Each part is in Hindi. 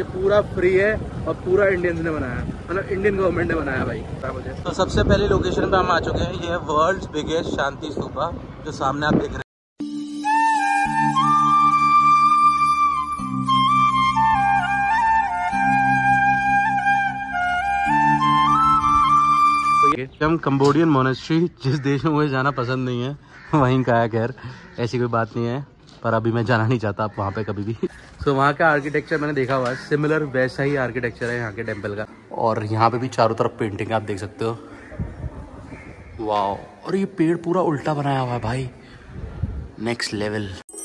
ये पूरा फ्री है और पूरा इंडियंस ने बनाया, मतलब इंडियन गवर्नमेंट ने बनाया भाई मुझे। तो सबसे पहली लोकेशन पे हम आ चुके हैं, ये है वर्ल्ड्स बिगेस्ट शांति स्तूपा, जो सामने आप देख रहे हैं। हम कंबोडियन मोनेस्ट्री, जिस देश में मुझे जाना पसंद नहीं है वहीं का है, खैर ऐसी कोई बात नहीं है, पर अभी मैं जाना नहीं चाहता आप वहाँ पे कभी भी। तो वहाँ का आर्किटेक्चर मैंने देखा हुआ है, सिमिलर वैसा ही आर्किटेक्चर है यहाँ के टेम्पल का। और यहाँ पे भी चारों तरफ पेंटिंग आप देख सकते हो, वाह। और ये पेड़ पूरा उल्टा बनाया हुआ है भाई, नेक्स्ट लेवल।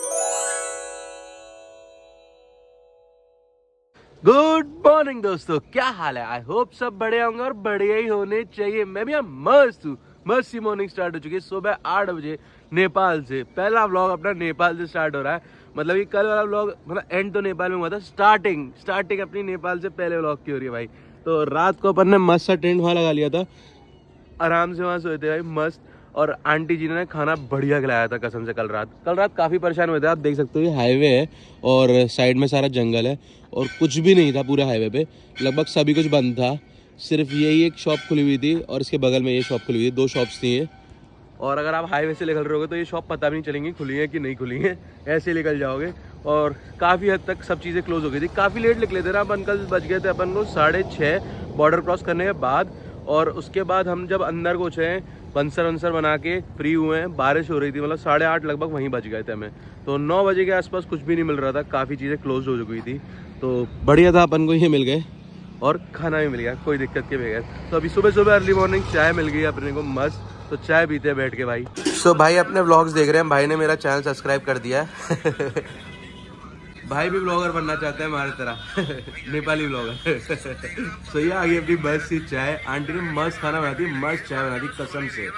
गुड मॉर्निंग दोस्तों, क्या हाल है? आई होप सब बढ़िया होंगे और बढ़िया ही होने चाहिए। मैं भी मस्त हूँ। मस्त सी मॉर्निंग स्टार्ट हो चुकी है सुबह 8 बजे नेपाल से। पहला व्लॉग अपना नेपाल से स्टार्ट हो रहा है, मतलब ये कल वाला व्लॉग मतलब एंड तो नेपाल में हुआ था, स्टार्टिंग अपनी नेपाल से पहले व्लॉग की हो रही है भाई। तो रात को अपन ने मस्त सा टेंट वहाँ लगा लिया था, आराम से वहाँ सोए थे भाई मस्त। और आंटी जी ने खाना बढ़िया खिलाया था कसम से। कल रात काफ़ी परेशान हुए थे, आप देख सकते हो ये हाईवे है और साइड में सारा जंगल है और कुछ भी नहीं था पूरे हाईवे पे, लगभग सभी कुछ बंद था। सिर्फ यही एक शॉप खुली हुई थी और इसके बगल में ये शॉप खुली हुई थी, 2 शॉप्स थी ये। और अगर आप हाईवे से निकल रहे होगे तो ये शॉप पता भी नहीं चलेंगी खुली है कि नहीं खुली है, ऐसे निकल जाओगे। और काफ़ी हद तक सब चीज़ें क्लोज हो गई थी, काफ़ी लेट निकले थे ना अपन। कल बज गए थे अपन को 6:30 बॉर्डर क्रॉस करने के बाद। और उसके बाद हम जब अंदर पहुँचे हैं, बंसर बना के फ्री हुए हैं, बारिश हो रही थी, मतलब 8:30 लगभग वहीं बज गए थे हमें। तो 9 बजे के आसपास कुछ भी नहीं मिल रहा था, काफ़ी चीज़ें क्लोज हो चुकी थी। तो बढ़िया था, अपन को ये मिल गए और खाना भी मिल गया कोई दिक्कत के बगैर। तो अभी सुबह अर्ली मॉर्निंग चाय मिल गई अपने को मस्त, तो चाय पीते हैं बैठ के भाई। तो भाई अपने व्लॉग्स देख रहे हैं, भाई ने मेरा चैनल सब्सक्राइब कर दिया है। भाई भी ब्लॉगर बनना चाहते हैं हमारी तरह, नेपाली ब्लॉगर। तो ये आगे अपनी मस्त सी चाय, आंटी ने मस्त खाना बनाती है, मस्त चाय बनाती कसम से,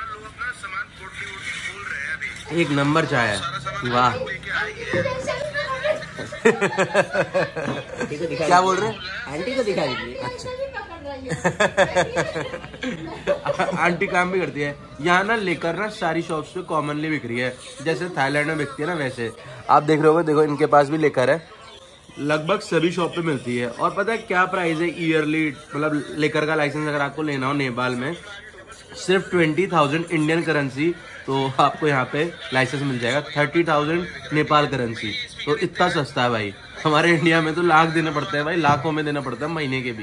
एक नंबर चाय है, वाह। क्या बोल रहे हैं? आंटी को दिखा दीजिए। अच्छा। आंटी काम भी करती है यहाँ ना, लेकर ना सारी शॉप्स पे कॉमनली बिक रही है, जैसे थाईलैंड में बिकती है ना वैसे। आप देख रहे होगे, देखो इनके पास भी लेकर है, लगभग सभी शॉप पे मिलती है। और पता है क्या प्राइस है ईयरली, मतलब लेकर का लाइसेंस अगर आपको लेना हो नेपाल में, सिर्फ 20,000 इंडियन करेंसी, तो आपको यहाँ पे लाइसेंस मिल जाएगा। 30,000 नेपाल करेंसी, तो इतना सस्ता है भाई। हमारे इंडिया में तो लाख देना पड़ता है भाई, लाखों में देना पड़ता है महीने के भी।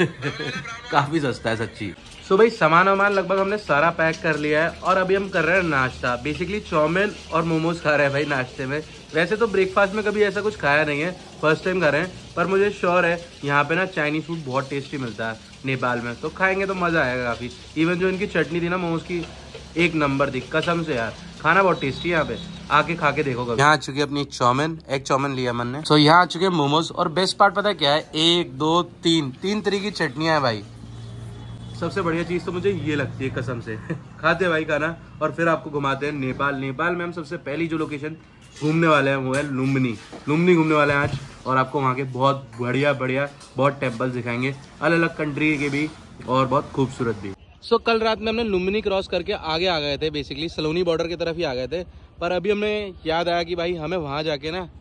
काफी सस्ता है सच्ची। सो भाई सामान लगभग हमने सारा पैक कर लिया है और अभी हम कर रहे हैं नाश्ता। बेसिकली चाउमीन और मोमोज खा रहे हैं भाई नाश्ते में। वैसे तो ब्रेकफास्ट में कभी ऐसा कुछ खाया नहीं है, फर्स्ट टाइम खा रहे हैं, पर मुझे श्योर है यहाँ पे ना चाइनीज फूड बहुत टेस्टी मिलता है नेपाल में, तो खाएंगे तो मजा आएगा काफी। इवन जो इनकी चटनी थी ना मोमोज की, एक नंबर थी कसम से यार, खाना बहुत टेस्टी है यहाँ पे, आके खा के देखो कभी। यहाँ आ चुकी है अपनी चाउमीन, एक चाउमीन लिया मैंने। तो यहाँ आ चुके हैं मोमोज, और बेस्ट पार्ट पता है क्या है, 1 2 3 तरह की चटनियां है भाई। सबसे बढ़िया चीज तो मुझे ये लगती है कसम से। खाते हैं भाई खाना और फिर आपको घुमाते हैं नेपाल। नेपाल में हम सबसे पहली जो लोकेशन घूमने वाले हैं वो है लुम्बिनी घूमने वाले हैं आज, और आपको वहाँ के बहुत बढ़िया बहुत टेम्पल्स दिखाएंगे, अलग अलग कंट्री के भी और बहुत खूबसूरत भी। सो कल रात में हमने लुम्बिनी क्रॉस करके आगे आ गए थे, बेसिकली सलोनी बॉर्डर की तरफ ही आ गए थे। पर अभी हमें याद आया कि भाई हमें वहाँ जाके ना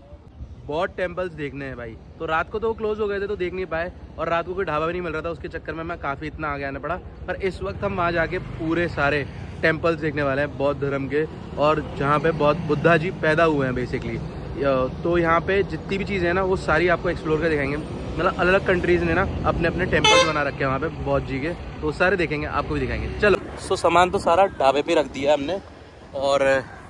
बहुत टेम्पल्स देखने हैं भाई। तो रात को तो वो क्लोज हो गए थे तो देख नहीं पाए, और रात को कोई ढाबा भी नहीं मिल रहा था, उसके चक्कर में मैं काफ़ी इतना आगे आना पड़ा। पर इस वक्त हम वहाँ जाके पूरे सारे टेम्पल्स देखने वाले हैं बौद्ध धर्म के, और जहाँ पे बौद्ध बुद्धा जी पैदा हुए हैं बेसिकली। तो यहाँ पे जितनी भी चीज़ें हैं ना वो सारी आपको एक्सप्लोर कर दिखाएंगे। मतलब अलग अलग कंट्रीज़ ने ना अपने अपने टेम्पल्स बना रखे हैं वहाँ पे बौद्ध जी के, तो सारे देखेंगे, आपको भी दिखाएंगे। चलो। सो सामान तो सारा ढाबे पे रख दिया हमने और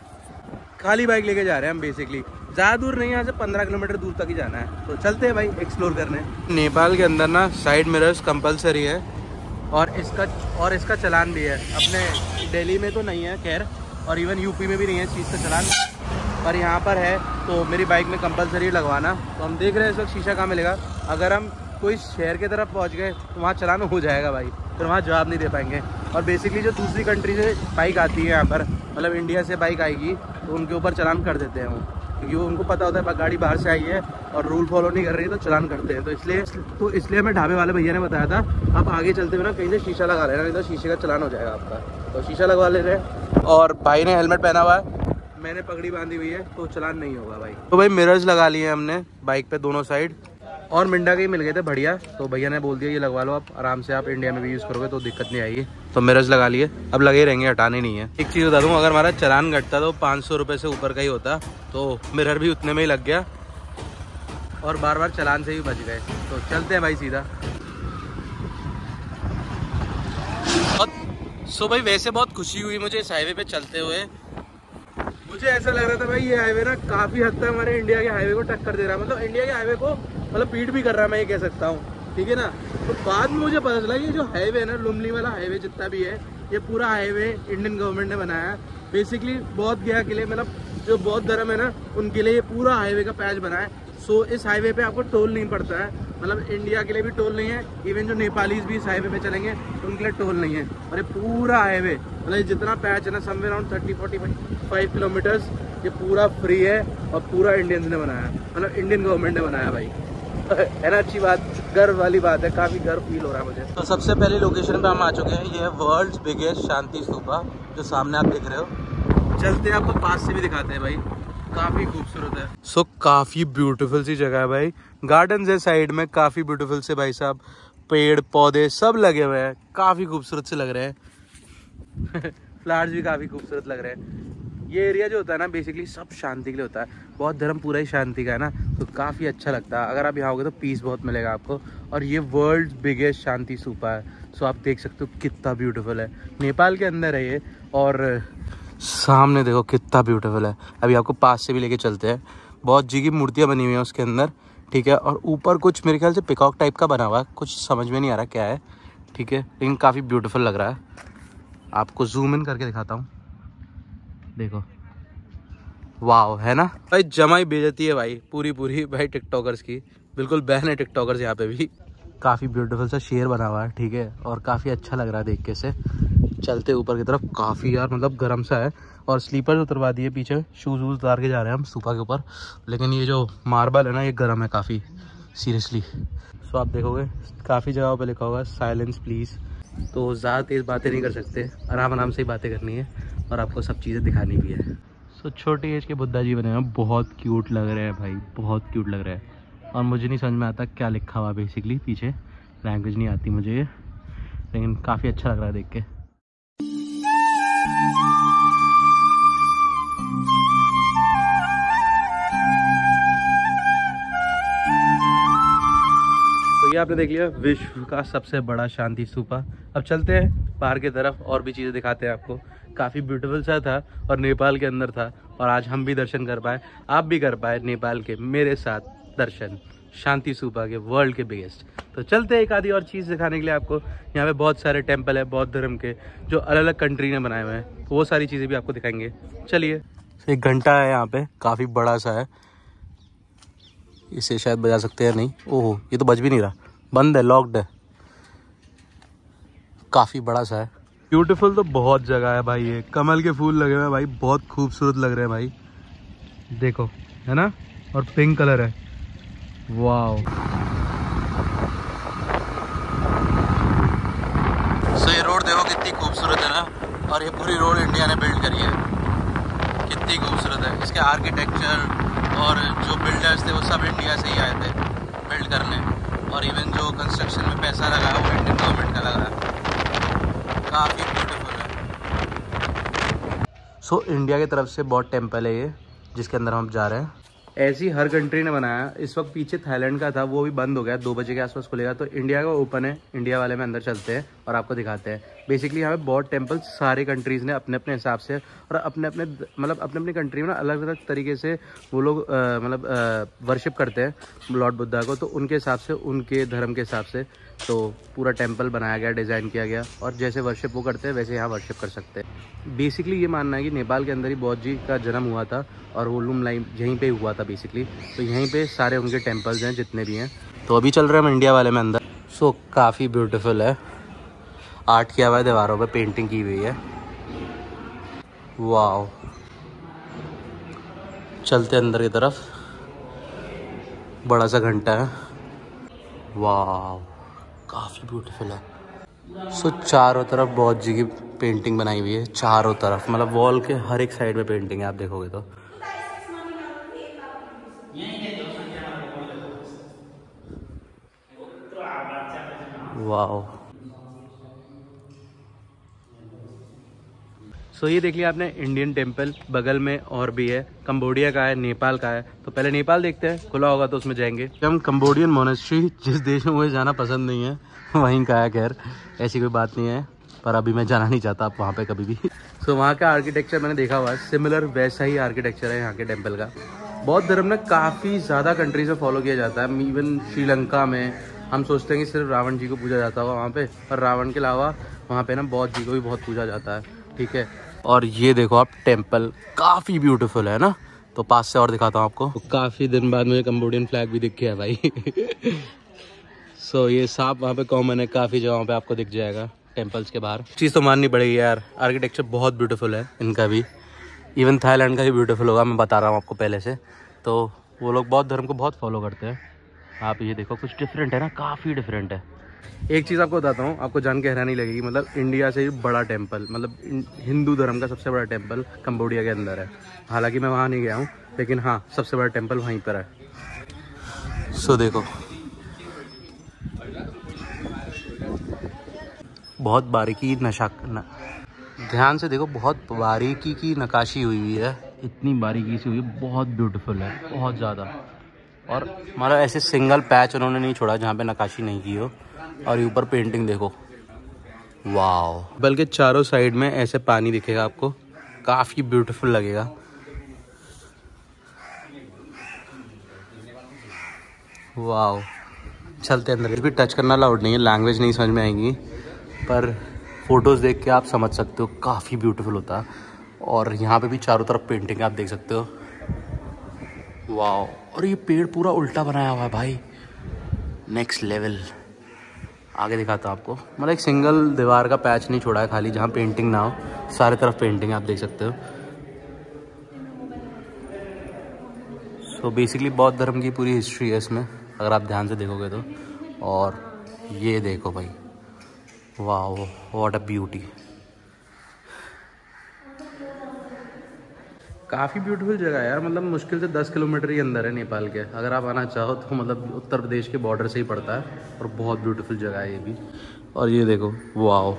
खाली बाइक लेके जा रहे हैं हम बेसिकली। ज़्यादा दूर नहीं, यहाँ से 15 किलोमीटर दूर तक ही जाना है, तो चलते हैं भाई एक्सप्लोर करने। नेपाल के अंदर ना साइड मिरर्स कंपलसरी है और इसका चालान भी है। अपने दिल्ली में तो नहीं है खैर, और इवन यूपी में भी नहीं है इस चीज़ का चालान, पर यहाँ पर है। तो मेरी बाइक में कंपलसरी लगवाना। तो हम देख रहे हैं इस वक्त शीशा कहाँ मिलेगा। अगर हम कोई शहर की तरफ पहुँच गए तो वहाँ चालान हो जाएगा भाई, फिर वहाँ जवाब नहीं दे पाएंगे। और बेसिकली जो दूसरी कंट्री से बाइक आती है यहाँ पर, मतलब इंडिया से बाइक आएगी तो उनके ऊपर चालान कर देते हैं वो, क्योंकि वो उनको पता होता है गाड़ी बाहर से आई है और रूल फॉलो नहीं कर रही है तो चालान करते हैं। तो इसलिए हमें ढाबे वाले भैया ने बताया था आप आगे चलते हुए ना कहीं से शीशा लगा लेना, नहीं तो शीशे का चालान हो जाएगा आपका। तो शीशा लगवा ले रहे हैं, और भाई ने हेलमेट पहना हुआ है, मैंने पगड़ी बांधी हुई है, तो चालान नहीं होगा भाई। तो भाई मिरर्स लगा लिए हमने बाइक पे दोनों साइड, और मिंडा के ही मिल गए थे बढ़िया, तो भैया ने बोल दिया ये लगवा लो आप आराम से, आप इंडिया में भी यूज़ करोगे तो दिक्कत नहीं आएगी। तो मिरर्स लगा लिए, अब लगे रहेंगे, हटाने नहीं है। एक चीज़ बता दूँ, अगर हमारा चलान घटता तो 500 रुपये से ऊपर का ही होता, तो मिरर भी उतने में ही लग गया और बार बार चलान से ही बच गए। तो चलते हैं भाई सीधा। सो भाई वैसे बहुत खुशी हुई मुझे इस हाईवे पे चलते हुए। मुझे ऐसा लग रहा था भाई ये हाईवे ना काफ़ी हद तक हमारे इंडिया के हाईवे को टक्कर दे रहा है, मतलब इंडिया के हाईवे को मतलब बीट भी कर रहा है, मैं ये कह सकता हूँ, ठीक है ना। तो बाद में मुझे पता चला कि जो हाईवे है ना, लुमली वाला हाईवे जितना भी है, ये पूरा हाईवे इंडियन गवर्नमेंट ने बनाया है बेसिकली बौद्ध गया के लिए, मतलब जो बौद्ध धर्म है ना उनके लिए ये पूरा हाईवे का पैच बना है। सो इस हाईवे पे आपको टोल नहीं पड़ता है, मतलब इंडिया के लिए भी टोल नहीं है, इवन जो नेपालीज भी इस हाईवे पे चलेंगे उनके लिए टोल नहीं है। और ये पूरा हाईवे मतलब जितना पैच है ना, समवेयर अराउंड 30-45 किलोमीटर्स, ये पूरा फ्री है और पूरा इंडियंस ने बनाया, मतलब इंडियन गवर्नमेंट ने बनाया भाई। है ना, अच्छी बात, गर्व वाली बात है, काफ़ी गर्व फील हो रहा है मुझे। तो सबसे पहले लोकेशन पे हम आ चुके हैं, ये है वर्ल्ड्स बिगेस्ट शांति स्तूपा, जो सामने आप देख रहे हो। चलते हैं, आपको पास से भी दिखाते हैं भाई, काफ़ी खूबसूरत है। सो काफ़ी ब्यूटीफुल सी जगह है भाई, गार्डन है साइड में, काफ़ी ब्यूटीफुल से भाई साहब, पेड़ पौधे सब लगे हुए हैं, काफ़ी खूबसूरत से लग रहे हैं। फ्लावर्स भी काफ़ी खूबसूरत लग रहे हैं। ये एरिया जो होता है ना बेसिकली सब शांति के लिए होता है, बौद्ध धर्म पूरा ही शांति का है ना, तो काफ़ी अच्छा लगता है। अगर आप यहाँ आओगे तो पीस बहुत मिलेगा आपको। और ये वर्ल्ड बिगेस्ट शांति स्तूपा है, सो आप देख सकते हो कितना ब्यूटीफुल है, नेपाल के अंदर है ये। और सामने देखो कितना ब्यूटीफुल है, अभी आपको पास से भी लेके चलते हैं। बौद्ध जी की मूर्तियाँ बनी हुई हैं उसके अंदर, ठीक है। और ऊपर कुछ मेरे ख्याल से पिकॉक टाइप का बना हुआ है, कुछ समझ में नहीं आ रहा क्या है, ठीक है, लेकिन काफ़ी ब्यूटीफुल लग रहा है। आपको जूम इन करके दिखाता हूँ, देखो, वाव, है ना भाई, जमाई बेइज्जती है भाई पूरी पूरी भाई टिकटॉकर्स की, बिल्कुल बैन है टिकटॉकर्स यहाँ पे भी। काफ़ी ब्यूटीफुल सा शेर बना हुआ है, ठीक है, और काफ़ी अच्छा लग रहा है देख के से। चलते ऊपर की तरफ, काफ़ी यार मतलब गर्म सा है, और स्लीपर उतरवा दिए पीछे, शूज़ वूज उतार के जा रहे हैं हम स्तूपा के ऊपर, लेकिन ये जो मार्बल है ना ये गर्म है काफ़ी सीरियसली। सो आप देखोगे काफ़ी जगहों पे लिखा होगा साइलेंस प्लीज़, तो ज़्यादा तेज़ बातें नहीं कर सकते, आराम आराम से ही बातें करनी है और आपको सब चीज़ें दिखानी भी है। सो छोटी एज के बुद्धा जी बने हैं, बहुत क्यूट लग रहे हैं भाई, बहुत क्यूट लग रहे हैं। और मुझे नहीं समझ में आता क्या लिखा हुआ बेसिकली पीछे, लैंग्वेज नहीं आती मुझे, लेकिन काफ़ी अच्छा लग रहा है देख के। तो ये आपने देख लिया विश्व का सबसे बड़ा शांति स्तूपा। अब चलते हैं बाहर की तरफ और भी चीज़ें दिखाते हैं आपको। काफ़ी ब्यूटीफुल सा था और नेपाल के अंदर था, और आज हम भी दर्शन कर पाए, आप भी कर पाए नेपाल के मेरे साथ दर्शन शांति स्तूपा के, वर्ल्ड के बिगेस्ट। तो चलते हैं एक आधी और चीज़ दिखाने के लिए आपको। यहाँ पे बहुत सारे टेम्पल है बौद्ध धर्म के, जो अलग अलग कंट्री ने बनाए हुए हैं, तो वो सारी चीज़ें भी आपको दिखाएंगे। चलिए, एक घंटा है यहाँ पे, काफ़ी बड़ा सा है, इसे शायद बजा सकते हैं, नहीं, ओह ये तो बज भी नहीं रहा, बंद है, लॉक्ड है, काफ़ी बड़ा सा है। ब्यूटीफुल तो बहुत जगह है भाई, ये कमल के फूल लगे हुए हैं भाई, बहुत खूबसूरत लग रहे हैं भाई, देखो, है ना, और पिंक कलर है, वाव। सो ये रोड देखो कितनी खूबसूरत है ना, और ये पूरी रोड इंडिया ने बिल्ड करी है, कितनी खूबसूरत है। इसके आर्किटेक्चर और जो बिल्डर्स थे वो सब इंडिया से ही आए थे बिल्ड करने, और इवन जो कंस्ट्रक्शन में पैसा लगा है वो इंडियन गवर्नमेंट का लगा है, काफ़ी ब्यूटीफुल है। सो इंडिया की तरफ से बहुत टेम्पल है ये, जिसके अंदर हम जा रहे हैं। ऐसी हर कंट्री ने बनाया। इस वक्त पीछे थाईलैंड का था, वो भी बंद हो गया, 2 बजे के आसपास खुलेगा। तो इंडिया का ओपन है, इंडिया वाले में अंदर चलते हैं और आपको दिखाते हैं। बेसिकली यहाँ पे बहुत टेम्पल सारे कंट्रीज़ ने अपने अपने हिसाब से और अपने अपने मतलब अपने अपने कंट्री में ना अलग अलग तरीके से वो लोग मतलब वर्शिप करते हैं लॉर्ड बुद्धा को, तो उनके हिसाब से, उनके धर्म के हिसाब से तो पूरा टेम्पल बनाया गया, डिज़ाइन किया गया, और जैसे वर्शिप वो करते हैं वैसे यहाँ वर्शिप कर सकते हैं। बेसिकली ये मानना है कि नेपाल के अंदर ही बौद्ध जी का जन्म हुआ था और वो लुमलाई यहीं पे हुआ था बेसिकली, तो यहीं पे सारे उनके टेम्पल्स हैं जितने भी हैं। तो अभी चल रहे हैं हम इंडिया वाले में अंदर। सो काफ़ी ब्यूटीफुल है, आर्ट किया हुआ है, दीवारों पे पेंटिंग की हुई है, वाह। चलते अंदर की तरफ, बड़ा सा घंटा है, वाह, काफ़ी ब्यूटीफुल है। सो चारों तरफ बौद्ध जी की पेंटिंग बनाई हुई है, चारों तरफ, मतलब वॉल के हर एक साइड में पेंटिंग है, आप देखोगे तो। वाओ। सो ये देख लिया आपने इंडियन टेम्पल, बगल में और भी है, कंबोडिया का है, नेपाल का है। तो पहले नेपाल देखते हैं, खुला होगा तो उसमें जाएंगे। हम कंबोडियन मोनेस्ट्री, जिस देश में मुझे जाना पसंद नहीं है वहीं का है। खैर ऐसी कोई बात नहीं है, पर अभी मैं जाना नहीं चाहता आप वहाँ पे कभी भी। सो वहाँ का आर्किटेक्चर मैंने देखा हुआ है, सिमिलर वैसा ही आर्किटेक्चर है यहाँ के टेम्पल का। बौद्ध धर्म ना काफ़ी ज़्यादा कंट्रीज में फॉलो किया जाता है। इवन श्रीलंका में हम सोचते हैं कि सिर्फ रावण जी को पूजा जाता होगा वहाँ पे, पर रावण के अलावा वहाँ पे ना बौद्ध जी को भी बहुत पूजा जाता है। ठीक है, और ये देखो आप, टेम्पल काफ़ी ब्यूटीफुल है ना। तो पास से और दिखाता हूँ आपको। तो काफ़ी दिन बाद मुझे कंबोडियन फ्लैग भी दिख गया भाई। सो ये सांप वहाँ पे कॉमन है, काफ़ी जगहों पे आपको दिख जाएगा टेम्पल्स के बाहर। चीज़ तो माननी पड़ेगी यार, आर्किटेक्चर बहुत ब्यूटीफुल है इनका भी। इवन थाईलैंड का भी ब्यूटीफुल होगा, मैं बता रहा हूँ आपको पहले से। तो वो लोग बौद्ध धर्म को बहुत फॉलो करते हैं। आप ये देखो, कुछ डिफरेंट है ना, काफ़ी डिफरेंट है। एक चीज़ आपको बताता हूँ, आपको जान के हैरानी लगेगी। मतलब इंडिया से भी बड़ा टेम्पल, मतलब हिंदू धर्म का सबसे बड़ा टेम्पल कंबोडिया के अंदर है। हालांकि मैं वहाँ नहीं गया हूँ, लेकिन हाँ सबसे बड़ा टेम्पल वहीं पर है। सो देखो, बहुत बारीकी ध्यान से देखो, बहुत बारीकी की नक्काशी हुई हुई है। इतनी बारीकी से हुई है, बहुत ब्यूटीफुल है, बहुत ज़्यादा। और मतलब ऐसे सिंगल पैच उन्होंने नहीं छोड़ा जहाँ पे नक्काशी नहीं की हो। और ऊपर पेंटिंग देखो, वाह। बल्कि चारों साइड में ऐसे पानी दिखेगा आपको, काफ़ी ब्यूटीफुल लगेगा। वाह, चलते अंदर। भी टच करना अलाउड नहीं है, लैंग्वेज नहीं समझ में आएगी, पर फोटोज़ देख के आप समझ सकते हो, काफ़ी ब्यूटीफुल होता है। और यहाँ पे भी चारों तरफ पेंटिंग आप देख सकते हो, वाह। और ये पेड़ पूरा उल्टा बनाया हुआ है भाई, नेक्स्ट लेवल। आगे दिखाता हूँ आपको। मतलब एक सिंगल दीवार का पैच नहीं छोड़ा है खाली जहाँ पेंटिंग ना हो, सारे तरफ पेंटिंग आप देख सकते हो। सो बेसिकली बौद्ध धर्म की पूरी हिस्ट्री है इसमें, अगर आप ध्यान से देखोगे तो। और ये देखो भाई, वाह, व्हाट अ ब्यूटी। काफ़ी ब्यूटीफुल जगह है यार। मतलब मुश्किल से 10 किलोमीटर ही अंदर है नेपाल के। अगर आप आना चाहो तो मतलब उत्तर प्रदेश के बॉर्डर से ही पड़ता है, और बहुत ब्यूटीफुल जगह है ये भी। और ये देखो, वाओ।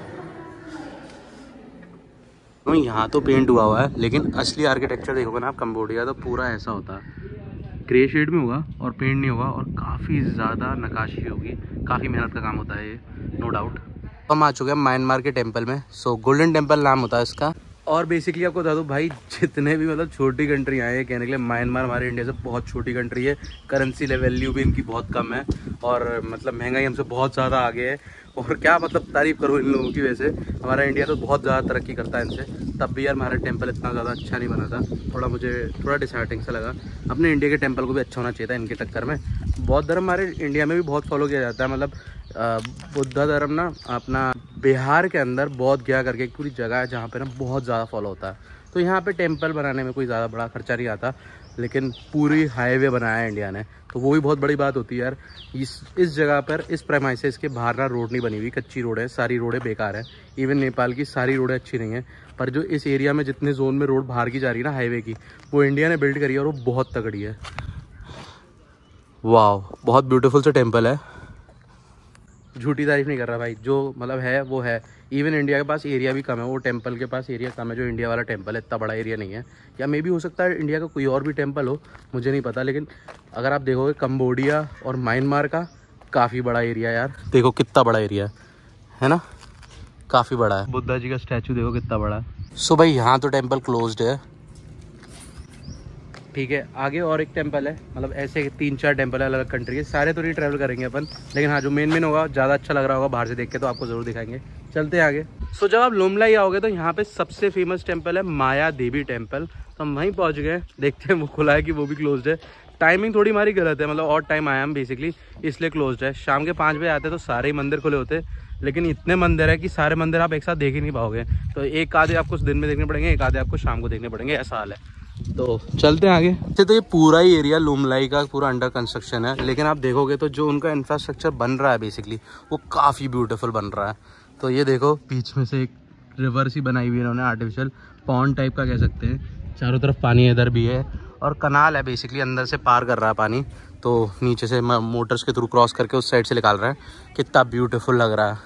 यहाँ तो पेंट हुआ है, लेकिन असली आर्किटेक्चर देखोगे ना आप कंबोडिया, तो पूरा ऐसा होता है, ग्रे शेड में होगा और पेंट नहीं होगा, और काफ़ी ज़्यादा नक्काशी होगी। काफ़ी मेहनत का काम होता है ये, नो डाउट। हम आ चुके हैं म्यांमार के टेम्पल में। सो गोल्डन टेम्पल नाम होता है इसका। और बेसिकली आपको बता दूं भाई, जितने भी मतलब छोटी कंट्री आए हैं कहने के लिए, म्यांमार हमारे इंडिया से बहुत छोटी कंट्री है। करेंसी वैल्यू भी इनकी बहुत कम है, और मतलब महंगाई हमसे बहुत ज़्यादा आगे है। और क्या मतलब तारीफ़ करूँ इन लोगों की। वैसे हमारा इंडिया तो बहुत ज़्यादा तरक्की करता है इनसे, तब भी यार हमारा टेम्पल इतना ज़्यादा अच्छा नहीं बना था। मुझे थोड़ा डिसहार्टिंग सा लगा। अपने इंडिया के टेम्पल को भी अच्छा होना चाहिए था इनके टक्कर में। बौद्ध धर्म हमारे इंडिया में भी बहुत फॉलो किया जाता है। मतलब बुद्ध धर्म ना अपना बिहार के अंदर बोध गया करके एक पूरी जगह है जहाँ पे ना बहुत ज़्यादा फॉलो होता है। तो यहाँ पे टेम्पल बनाने में कोई ज़्यादा बड़ा खर्चा नहीं आता, लेकिन पूरी हाईवे बनाया है इंडिया ने, तो वो भी बहुत बड़ी बात होती है यार। इस जगह पर, इस प्रेमाइसेस के बाहर ना रोड नहीं बनी हुई, कच्ची रोड है, सारी रोडें बेकार है। इवन नेपाल की सारी रोडें अच्छी नहीं है, पर जो इस एरिया में जितने जोन में रोड बाहर की जा रही है ना हाईवे की, वो इंडिया ने बिल्ड करी है, और वो बहुत तगड़ी है। वाह, बहुत ब्यूटीफुल सा टेम्पल है। झूठी तारीफ नहीं कर रहा भाई, जो मतलब है वो है। इवन इंडिया के पास एरिया भी कम है, वो टेम्पल के पास एरिया कम है जो इंडिया वाला टेम्पल है। इतना बड़ा एरिया नहीं है, या मे भी हो सकता है इंडिया का कोई और भी टेम्पल हो, मुझे नहीं पता। लेकिन अगर आप देखोगे कंबोडिया और म्यांमार का, काफ़ी बड़ा एरिया यार। देखो कितना बड़ा एरिया है ना, काफ़ी बड़ा है। बुद्धा जी का स्टैचू देखो कितना बड़ा है। सो भाई यहाँ तो टेम्पल क्लोज्ड है, ठीक है। आगे और एक टेम्पल है, मतलब ऐसे 3-4 टेम्पल है अलग अलग कंट्री के, सारे तो नहीं ट्रैवल करेंगे अपन, लेकिन हाँ जो मेन होगा, ज़्यादा अच्छा लग रहा होगा बाहर से देख के, तो आपको ज़रूर दिखाएंगे। चलते हैं आगे। सो जब आप लुमलाई आओगे तो यहाँ पे सबसे फेमस टेम्पल है माया देवी टेम्पल। तो हम वहीं पहुँच गए, देखते हैं वो खुला है कि वो भी क्लोज्ड है। टाइमिंग थोड़ी हमारी गलत है, मतलब और टाइम आया हम बेसिकली, इसलिए क्लोज्ड है। शाम के 5 बजे आते तो सारे ही मंदिर खुले होते, लेकिन इतने मंदिर है कि सारे मंदिर आप एक साथ देख ही नहीं पाओगे। तो एक आधे आपको दिन में देखने पड़ेंगे, एक आधे आपको शाम को देखने पड़ेंगे, ऐसा हाल है। तो चलते हैं आगे। तो ये पूरा ही एरिया लुमलाई का पूरा अंडर कंस्ट्रक्शन है, लेकिन आप देखोगे तो जो उनका इंफ्रास्ट्रक्चर बन रहा है बेसिकली, वो काफ़ी ब्यूटीफुल बन रहा है। तो ये देखो बीच में से एक रिवर सी बनाई हुई है इन्होंने, आर्टिफिशियल पॉन्ड टाइप का कह सकते हैं। चारों तरफ पानी इधर भी है, और कनाल है बेसिकली, अंदर से पार कर रहा है पानी। तो नीचे से मोटर्स के थ्रू क्रॉस करके उस साइड से निकाल रहे हैं। कितना ब्यूटीफुल लग रहा है,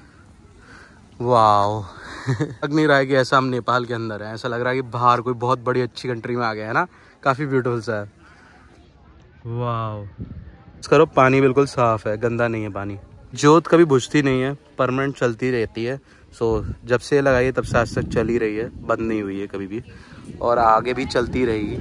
वाओ। लग नहीं रहा है कि ऐसा हम नेपाल के अंदर है, ऐसा लग रहा है कि बाहर कोई बहुत बड़ी अच्छी कंट्री में आ गया है ना। काफ़ी ब्यूटीफुल सा है, वाओ। करो, पानी बिल्कुल साफ़ है, गंदा नहीं है पानी। जोत कभी बुझती नहीं है, परमानेंट चलती रहती है। सो जब से लगाई है तब से आज तक चल ही रही है, बंद नहीं हुई है कभी भी, और आगे भी चलती रहेगी।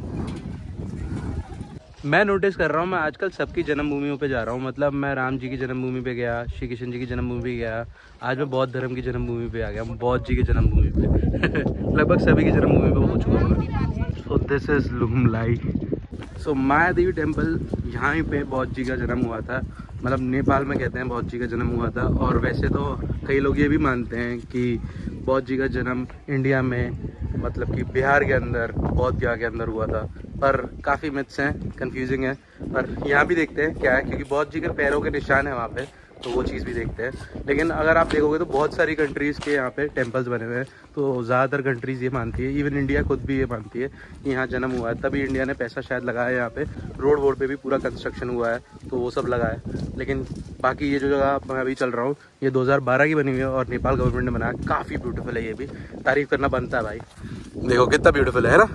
मैं नोटिस कर रहा हूँ, मैं आजकल सबकी जन्मभूमियों पे जा रहा हूँ। मतलब मैं राम जी की जन्मभूमि पे गया, श्री कृष्ण जी की जन्मभूमि पे गया, आज मैं बौद्ध धर्म की जन्मभूमि पे आ गया, बौद्ध जी की जन्मभूमि पे। लगभग सभी की जन्मभूमि पे पहुँच चुका हूँ। So this is Lumbini. So Maya Devi temple, यहाँ पे बौद्ध जी का जन्म हुआ था। मतलब नेपाल में कहते हैं बौद्ध जी का जन्म हुआ था। और वैसे तो कई लोग ये भी मानते हैं कि बौद्ध जी का जन्म इंडिया में, मतलब कि बिहार के अंदर, बौद्ध गया के अंदर हुआ था। पर काफ़ी मिथ्स हैं, कंफ्यूजिंग है। पर यहाँ भी देखते हैं क्या है, क्योंकि बौद्ध जी के पैरों के निशान है वहाँ पे, तो वो चीज़ भी देखते हैं। लेकिन अगर आप देखोगे तो बहुत सारी कंट्रीज़ के यहाँ पे टेम्पल्स बने हुए हैं। तो ज़्यादातर कंट्रीज़ ये मानती है, इवन इंडिया खुद भी ये मानती है कि यहाँ जन्म हुआ है। तभी इंडिया ने पैसा शायद लगाया है यहाँ पे, रोड वोड पे भी पूरा कंस्ट्रक्शन हुआ है, तो वो सब लगा है। लेकिन बाकी ये जो जगह मैं अभी चल रहा हूँ, ये 2012 की बनी हुई है और नेपाल गवर्नमेंट ने बनाया। काफ़ी ब्यूटीफुल है, ये भी तारीफ़ करना बनता है भाई। देखो कितना ब्यूटीफुल है ना,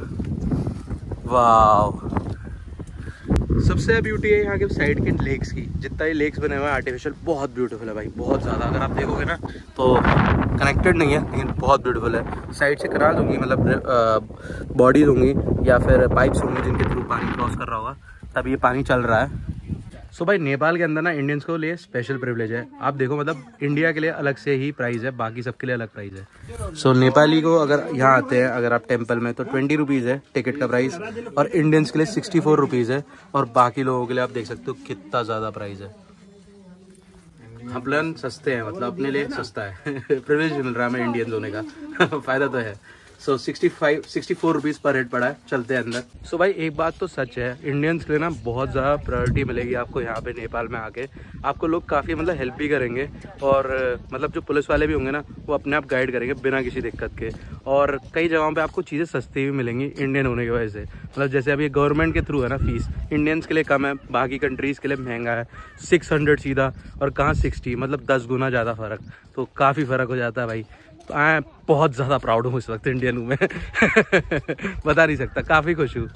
वाह। सबसे ब्यूटी है यहाँ के साइड के लेक्स की। जितना ये लेक्स बने हुए हैं आर्टिफिशियल, बहुत ब्यूटीफुल है भाई, बहुत ज़्यादा। अगर आप देखोगे ना तो कनेक्टेड नहीं है, लेकिन बहुत ब्यूटीफुल है। साइड से कनाल होंगी, मतलब बॉडीज होंगी या फिर पाइप्स होंगी जिनके थ्रू पानी क्रॉस कर रहा होगा, तब ये पानी चल रहा है। सो भाई नेपाल के अंदर ना इंडियंस को लिए स्पेशल प्रिविलेज है। आप देखो, मतलब इंडिया के लिए अलग से ही प्राइस है, बाकी सबके लिए अलग प्राइस है। सो नेपाली को अगर यहाँ आते हैं, अगर आप टेंपल में, तो 20 रुपीज़ है टिकट का प्राइस, और इंडियंस के लिए 64 रुपीज़ है, और बाकी लोगों के लिए आप देख सकते हो कितना ज़्यादा प्राइस है। हम प्लान सस्ते हैं, मतलब अपने लिए सस्ता है। प्रिविलेज मिल रहा है हमें इंडियन होने का। फ़ायदा तो है। सो 64 रुपीज़ पर हेड पड़ा है। चलते हैं अंदर। सो भाई एक बात तो सच है, इंडियंस के लिए ना बहुत ज़्यादा प्रायोरिटी मिलेगी आपको यहाँ पे नेपाल में आके। आपको लोग काफ़ी मतलब हेल्प भी करेंगे, और मतलब जो पुलिस वाले भी होंगे ना, वो अपने आप गाइड करेंगे बिना किसी दिक्कत के। और कई जगहों पे आपको चीज़ें सस्ती भी मिलेंगी इंडियन होने की वजह से। मतलब जैसे अभी गवर्नमेंट के थ्रू है ना फीस, इंडियंस के लिए कम है, बाकी कंट्रीज़ के लिए महंगा है। 600 सीधा, और कहाँ 60, मतलब 10 गुना ज़्यादा फ़र्क। तो काफ़ी फ़र्क हो जाता है भाई। तो मैं बहुत ज़्यादा प्राउड हूँ इस वक्त इंडियन हूँ मैं। बता नहीं सकता, काफ़ी खुश हूँ।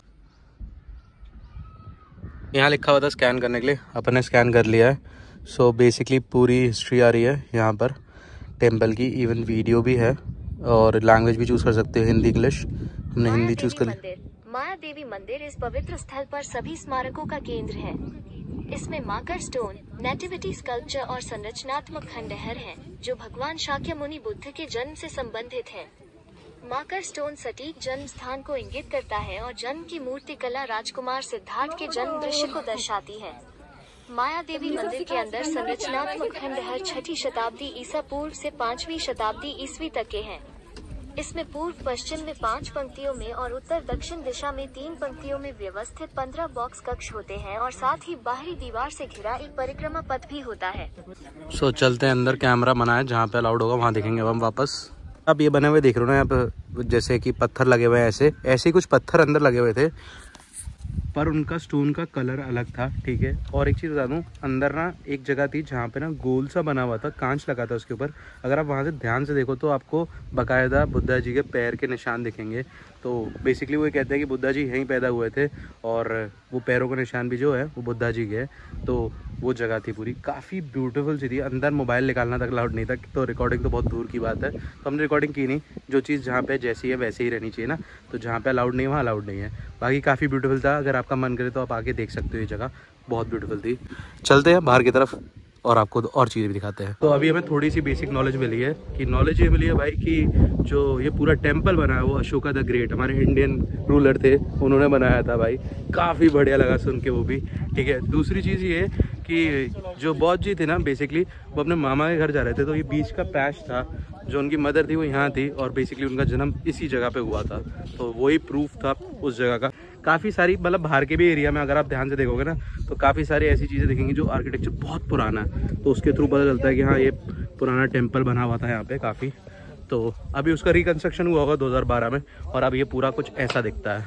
यहाँ लिखा हुआ था स्कैन करने के लिए, अपन ने स्कैन कर लिया है। सो बेसिकली पूरी हिस्ट्री आ रही है यहाँ पर टेम्पल की, इवन वीडियो भी है, और लैंग्वेज भी चूज़ कर सकते हो, हिंदी इंग्लिश। हमने हिंदी चूज़ कर ली। माया देवी मंदिर इस पवित्र स्थल पर सभी स्मारकों का केंद्र है। इसमें माकर स्टोन, नेटिविटी स्कल्पचर और संरचनात्मक खंडहर हैं, जो भगवान शाक्यमुनि बुद्ध के जन्म से संबंधित हैं। माकर स्टोन सटीक जन्म स्थान को इंगित करता है और जन्म की मूर्ति कला राजकुमार सिद्धार्थ के जन्म दृश्य को दर्शाती है। माया देवी मंदिर के अंदर संरचनात्मक खंडहर 6वीं शताब्दी ईसा पूर्व से 5वीं शताब्दी ईस्वी तक के हैं। इसमें पूर्व पश्चिम में 5 पंक्तियों में और उत्तर दक्षिण दिशा में 3 पंक्तियों में व्यवस्थित 15 बॉक्स कक्ष होते हैं, और साथ ही बाहरी दीवार से घिरा एक परिक्रमा पथ भी होता है। सो चलते हैं अंदर। कैमरा मना है, जहाँ पे अलाउड होगा वहाँ देखेंगे अब हम वापस। आप ये बने हुए देख रहे हो ना, यहाँ पे जैसे कि पत्थर लगे हुए हैं, ऐसे कुछ पत्थर अंदर लगे हुए थे, पर उनका स्टोन का कलर अलग था, ठीक है। और एक चीज़ बता दूँ, अंदर ना एक जगह थी जहाँ पे ना गोल सा बना हुआ था, कांच लगा था उसके ऊपर। अगर आप वहाँ से ध्यान से देखो तो आपको बाकायदा बुद्धा जी के पैर के निशान दिखेंगे। तो बेसिकली वो कहते हैं कि बुद्धा जी यहीं पैदा हुए थे, और वो पैरों का निशान भी जो है वो बुद्धा जी के है। तो वो जगह थी पूरी, काफ़ी ब्यूटीफुल सी थी। अंदर मोबाइल निकालना तक अलाउड नहीं था, तो रिकॉर्डिंग तो बहुत दूर की बात है, तो हमने रिकॉर्डिंग की नहीं। जो चीज़ जहाँ पे जैसी है वैसे ही रहनी चाहिए ना, तो जहाँ पे अलाउड नहीं है वहाँ अलाउड नहीं है। बाकी काफ़ी ब्यूटीफुल था, अगर आपका मन करे तो आप आके देख सकते हो, ये जगह बहुत ब्यूटीफुल थी। चलते हैं बाहर की तरफ और आपको और चीज़ें भी दिखाते हैं। तो अभी हमें थोड़ी सी बेसिक नॉलेज मिली है, कि नॉलेज ये मिली है भाई कि जो ये पूरा टेम्पल बना है वो अशोका द ग्रेट, हमारे इंडियन रूलर थे, उन्होंने बनाया था भाई। काफ़ी बढ़िया लगा सुन के वो भी, ठीक है। दूसरी चीज़ ये कि जो बौद्ध जी थे ना, बेसिकली वो अपने मामा के घर जा रहे थे, तो ये बीच का पैच था, जो उनकी मदर थी वो यहाँ थी, और बेसिकली उनका जन्म इसी जगह पे हुआ था। तो वही प्रूफ था उस जगह का। काफ़ी सारी, मतलब बाहर के भी एरिया में अगर आप ध्यान से देखोगे ना, तो काफ़ी सारी ऐसी चीज़ें दिखेंगी जो आर्किटेक्चर बहुत पुराना है, तो उसके थ्रू पता चलता है कि हाँ ये पुराना टेम्पल बना हुआ था यहाँ पे काफ़ी। तो अभी उसका रिकंस्ट्रक्शन हुआ होगा 2012 में, और अब ये पूरा कुछ ऐसा दिखता है।